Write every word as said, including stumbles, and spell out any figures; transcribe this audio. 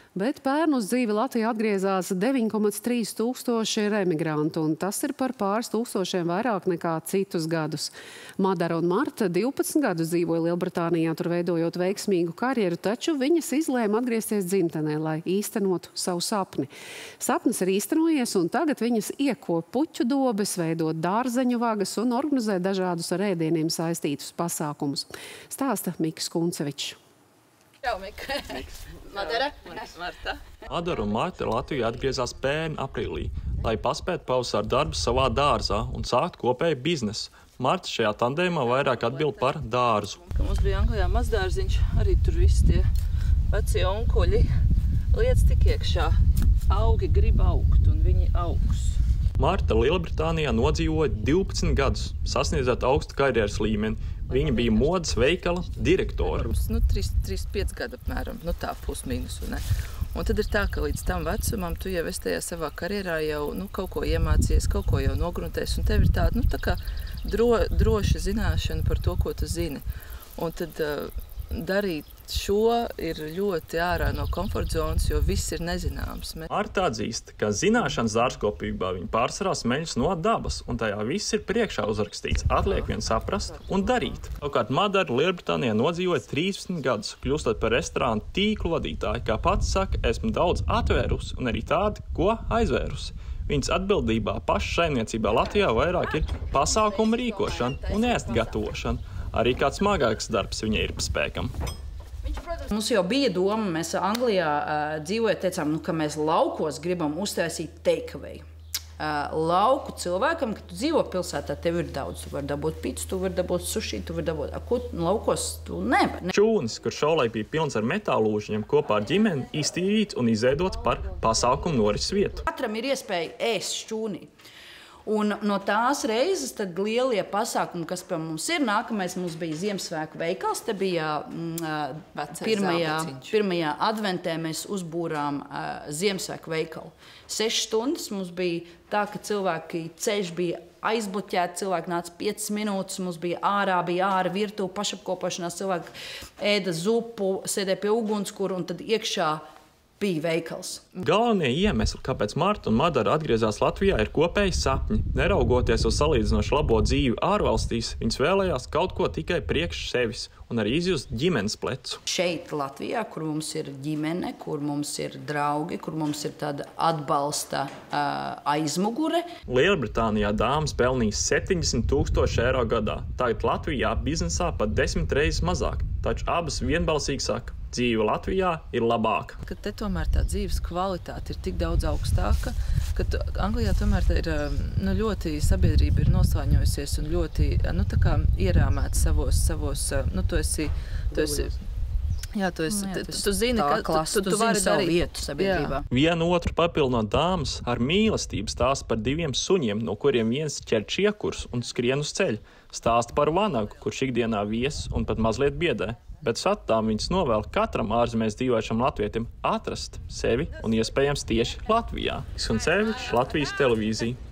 Bet pērn uz dzīvi Latvijā atgriezās deviņi komats trīs tūkstoši remigrantu, un tas ir par pāris tūkstošiem vairāk nekā citus gadus. Madara un Marta divpadsmit gadus dzīvoja Lielbritānijā, tur veidojot veiksmīgu karjeru, taču viņas izlēma atgriezties dzimtenē, lai īstenotu savu sapni. Sapnis ir īstenojies, un tagad viņas ieko puķu dobes, veidot dārzeņu vagas un organizē dažādus ar ēdieniem saistītus pasākumus. Stāsta Miks Kuncevičs. Čau, Mika. Madara. Marta. Madara un Marta Latvijā atgriezās pērn aprīlī, lai paspētu pavasara darbus savā dārzā un sākt kopēju biznesu. Marta šajā tandēmā vairāk atbild par dārzu. Mums bija Anglijā mazdārziņš, arī tur visi tie vecie onkuļi lietas tik iekšā. Augi grib augt un viņi augs. Marta Lielbritānijā nodzīvoja divpadsmit gadus, sasniedzot augstu karjeras līmeni. Viņa bija modes veikala direktora. Nu, trīs pieci gadi apmēram, nu tā plus mīnusu, ne? Un tad ir tā, ka līdz tam vecumam tu jau esi tajā savā karjerā jau nu, kaut ko iemācījies, kaut ko jau nogruntēs, un tev ir tāda, nu tā kā dro, droša zināšana par to, ko tu zini. Un tad uh, darīt šo ir ļoti ārā no komforta zonas, jo viss ir nezināms. Marta atzīst, ka zināšanas dārzkopībā viņa pārsvarā smeļas no dabas, un tajā viss ir priekšā uzrakstīts. Atliek vien saprast un darīt. Savukārt Madara Lielbritānijā nodzīvoja trīsdesmit gadus, kļūstot par restorānu tīklu vadītāju. Kā pats saka, esmu daudz atvērusi un arī tādi, ko aizvērusi. Viņas atbildībā paša saimniecībā Latvijā vairāk ir pasākumu rīkošana un ēst gatavošana. Arī kāds smagāks darbs viņai ir pa spēkam. Mums jau bija doma, mēs Anglijā uh, dzīvojot, teicām, nu, ka mēs laukos gribam uztaisīt takeaway. Uh, lauku cilvēkam, kad tu dzīvo pilsētā, tev ir daudz. Tu vari dabūt picu, tu vari dabūt suši, tu vari dabūt... Ko laukos tu nevar? Ne? Čūnis, kurš šolaik bija pilns ar metālūžiņiem, kopā ar ģimeni iztīrīts un izveidots par pasākumu norises vietu. Katram ir iespēja ēst šķūnī. Un no tās reizes tad lielie pasākumi, kas pie mums ir, nākamais mums bija Ziemassvētku veikals. Te bija mm, pirmajā, pirmajā adventē mēs uzbūrām uh, Ziemassvētku veikalu. Sešas stundas mums bija tā, ka cilvēki ceļš bija aizbloķēti, cilvēki nāca piecas minūtes, mums bija ārā, bija āra virtuve, pašapkopošanās, cilvēki ēda zupu, sēdēja pie ugunskura un tad iekšā bija veikals. Galvenie iemesli, kāpēc Marta un Madara atgriezās Latvijā, ir kopēji sapņi. Neraugoties uz salīdzinoši labo dzīvi ārvalstīs, viņas vēlējās kaut ko tikai priekš sevis un arī izjust ģimenes plecu. Šeit Latvijā, kur mums ir ģimene, kur mums ir draugi, kur mums ir tāda atbalsta uh, aizmugure. Lielbritānijā dāmas pelnīs septiņdesmit tūkstoši eiro gadā. Tagad Latvijā biznesā pat desmit reizes mazāk, taču abas vienbalsīgi saka, dzīve Latvijā ir labāka. Kad te tomēr tā dzīves kvalitāte ir tik daudz augstāka, ka tu, Anglijā tomēr ir nu, ļoti sabiedrība ir noslāņojusies un ļoti nu, tā kā ierāmēta savos, savos, nu, tu esi, tu esi, jā, tu esi, jā, tu, tu zini, tā ka klasa, tu, tu, tu vari savu darīt vietu sabiedrībā. Vienu otru papildinot dāmas ar mīlestību stāsta par diviem suņiem, no kuriem viens ķer čiekurs un skrien uz ceļu. Stāsta par vanagu, kurš ikdienā vies un pat mazliet biedē. Bet satām viņas novēl katram ārzemēs dzīvojušam latvietim atrast sevi un iespējams tieši Latvijā. Kuncevičs, Latvijas televīzija.